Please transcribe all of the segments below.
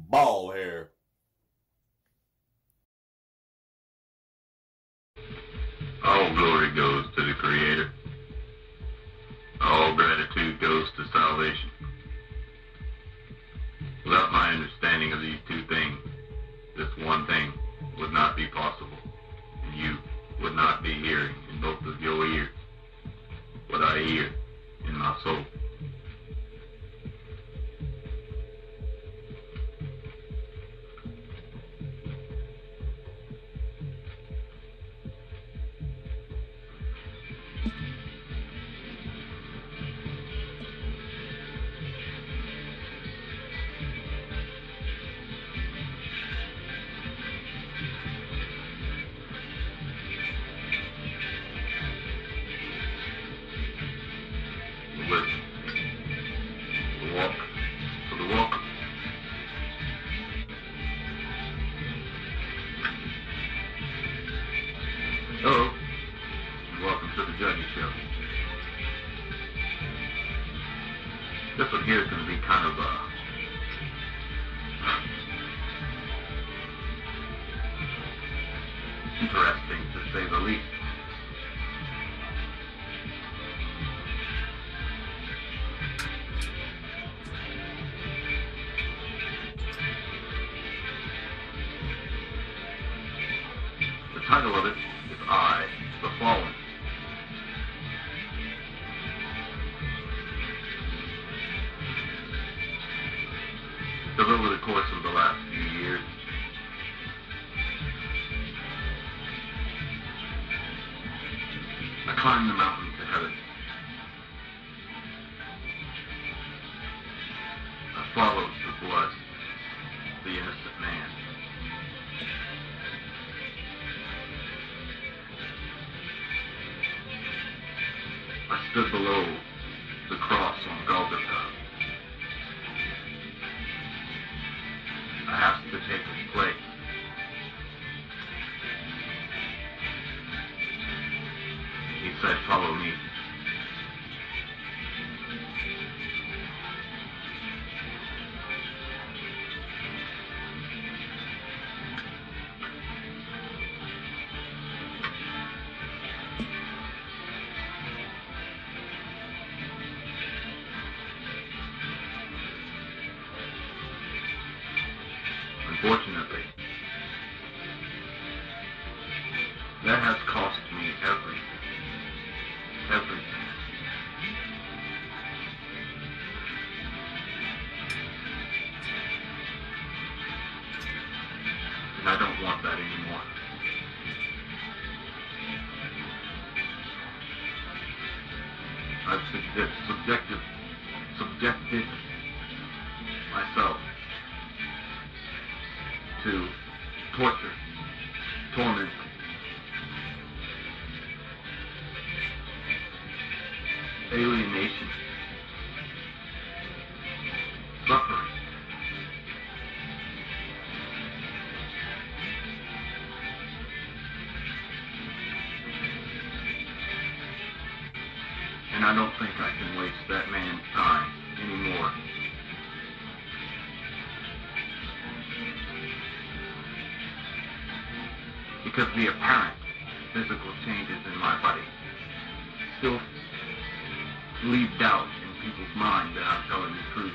ball hair. All glory goes to the Creator. All gratitude goes to salvation. Without my understanding of these two things, this one thing would not be possible, and you would not be hearing in both of your ears what I hear in my soul. Listen. For the walk. Hello, and welcome to the Judgy Show. This one here is going to be kind of interesting, to say the least. The title of it is I, the Fallen. Because over the course of the last few years, I climbed the mountain to heaven. I followed the blood of the innocent man. I stood below the cross on Golgotha. I asked to take his place. He said, "Follow me." Unfortunately, that has cost me everything. Everything. And I don't want that anymore. I've subjected myself to torture, torment, alienation, suffering. And I don't think I can waste that man's time anymore. Because the apparent physical changes in my body still leave doubt in people's minds that I'm telling the truth.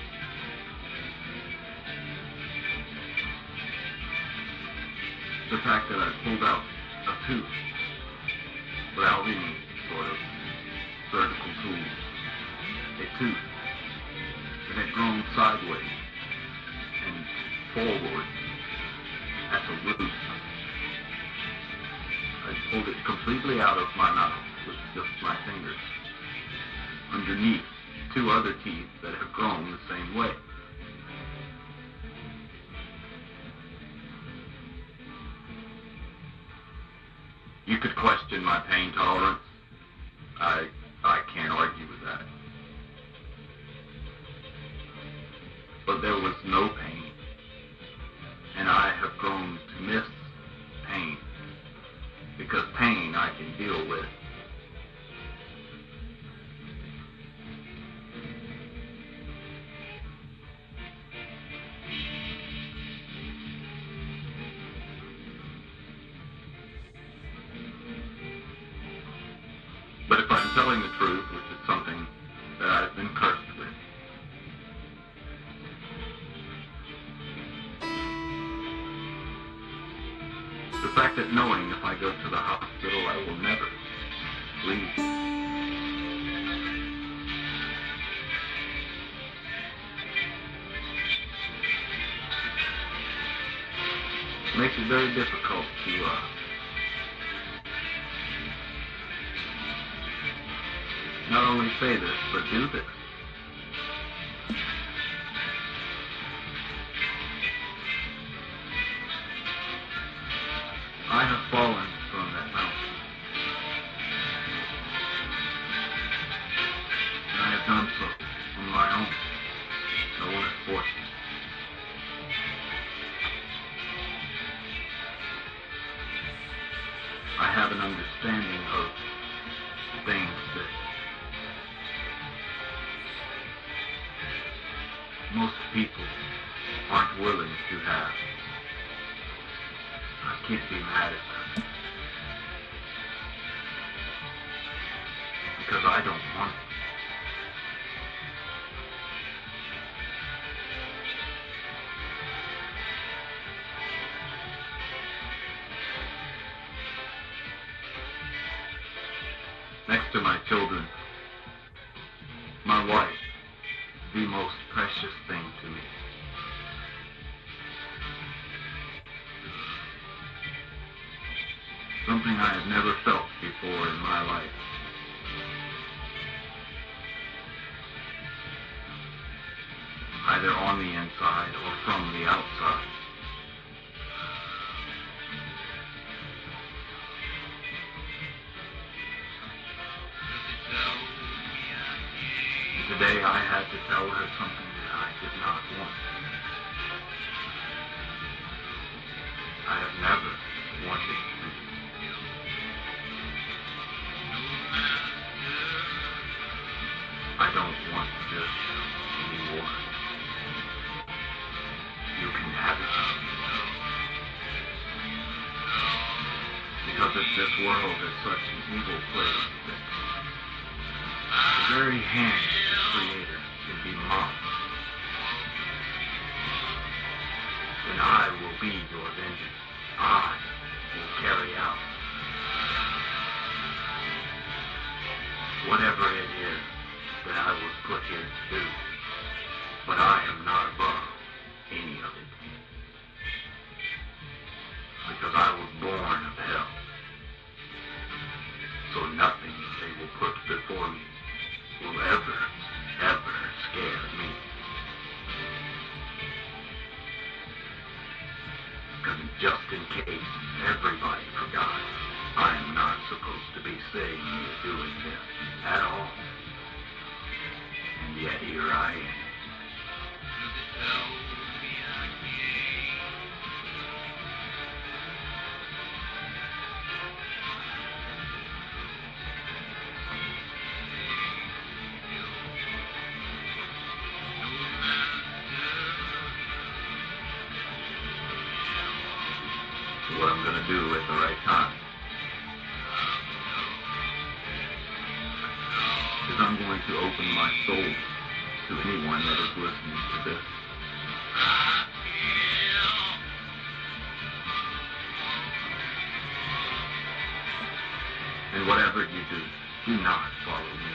The fact that I pulled out a tooth without any sort of surgical tool, a tooth that had grown sideways and forward at the root. I pulled it completely out of my mouth with just my fingers, underneath two other teeth that have grown the same way. You could question my pain tolerance. I can't argue with that. But there was no pain, and I have grown to miss pain, because pain I can deal with. telling the truth, which is something that I've been cursed with. The fact that knowing if I go to the hospital I will never leave. Makes it very difficult to not only say this, but do this. I have fallen from that mountain. And I have done so on my own. No one has forced me. I have an understanding of things that most people aren't willing to have. I can't be mad at them because I don't want it. Next to my children, my wife, the most precious thing to me. Something I have never felt before in my life. Either on the inside or from the outside. Today I had to tell her something that I did not want. I have never wanted to. I don't want this anymore. You can have it. Because this world is such an evil place that the very hand of the Creator can be mocked. And I will be your vengeance. I will carry out whatever it is that I was put here to do. But I am not above any of it. Because I was born of hell. So nothing they will put before me will ever scare me. Because just in case everybody forgot, I am not supposed to be saying or doing this at all. And yet here I am. What I'm going to do at the right time is I'm going to open my soul to anyone that is listening to this. And whatever you do not follow me.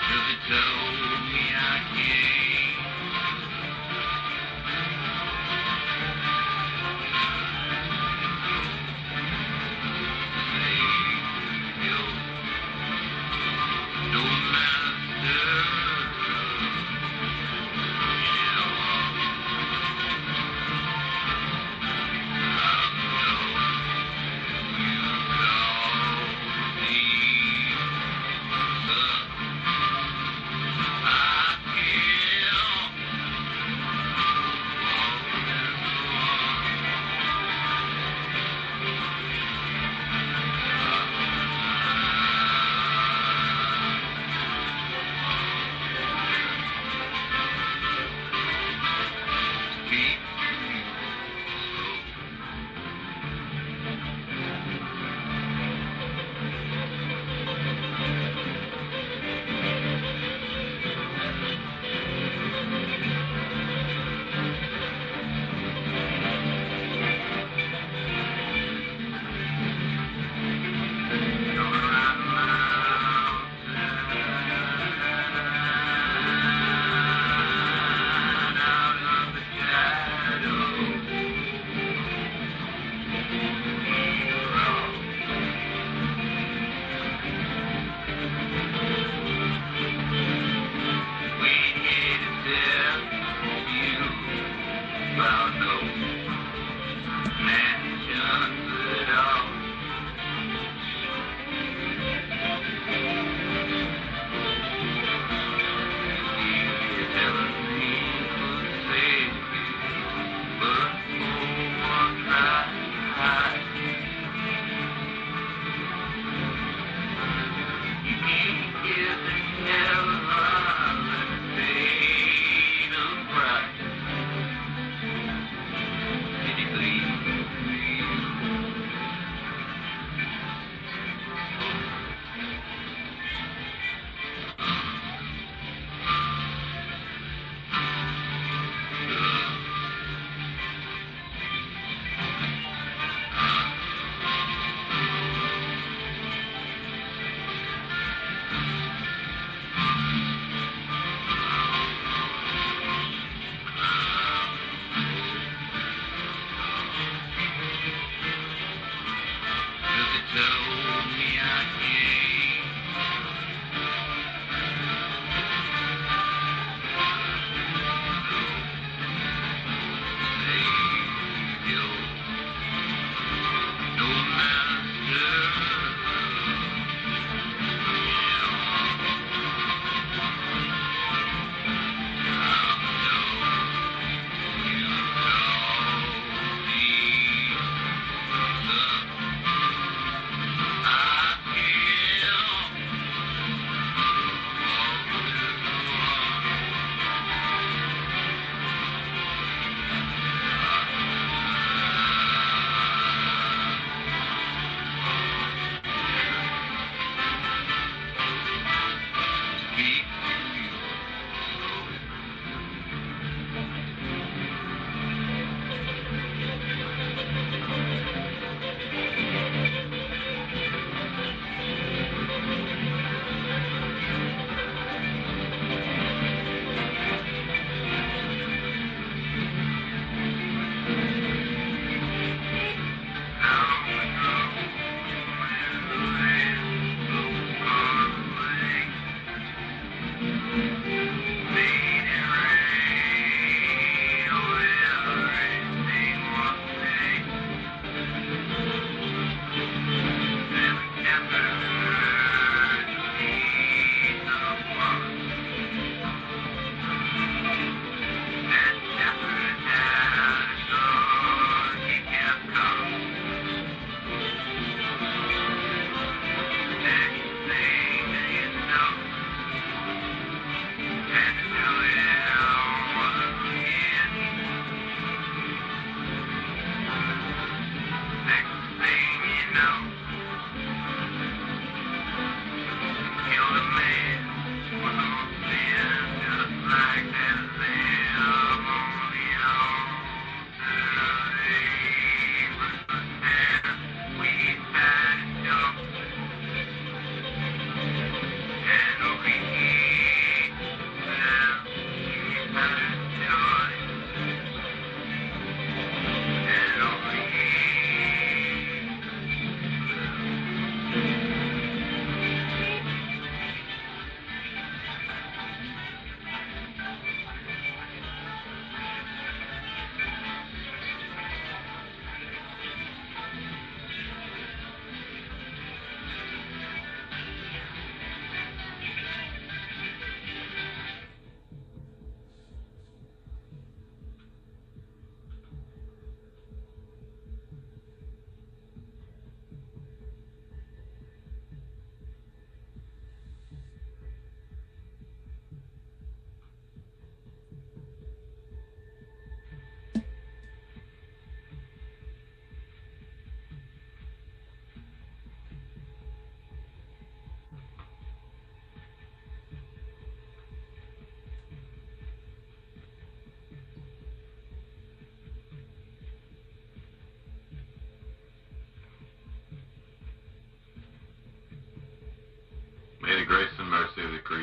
'Cause it told me I can't. Save you, no master.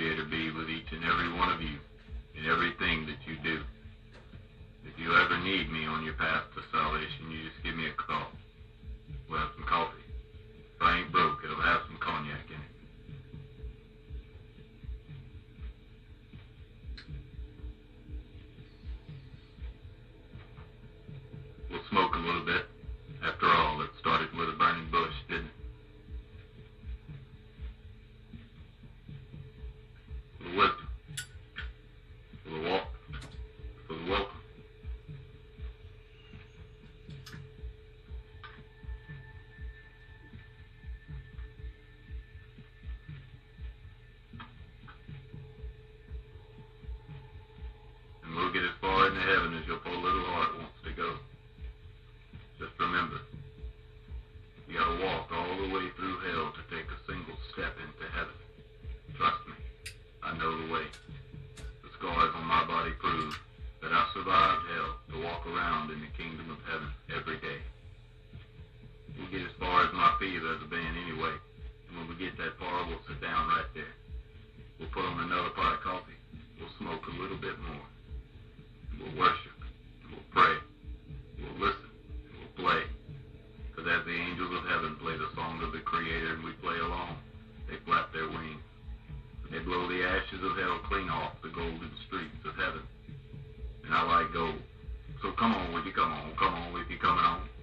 Creator be with each and every one of you in everything that you do. If you ever need me on your path to salvation, you just give me a call. We'll have some coffee. If I ain't broke, it'll have some cognac in it. We'll smoke a little bit. After all, it started with a burning bush, didn't it? For the wisdom, for the walk, for the welcome. And we'll get as far into heaven as your poor little heart wants to go. Just remember, you gotta walk all the way through hell to take a single step into heaven. Trust me, I know the way. The scars on my body prove that I survived hell to walk around in the kingdom of heaven every day. We'll get as far as my fever as a band anyway, and when we get that far, we'll sit down right there. We'll put on another pot of coffee. We'll smoke a little bit more. We'll worship. We'll pray. We'll listen. We'll play. Because as the angels of heaven play the song of the Creator and we play along, they flap their wings. They blow the ashes of hell clean off the golden streets of heaven. And I like gold. So come on, would you come on? Come on, if you're coming on.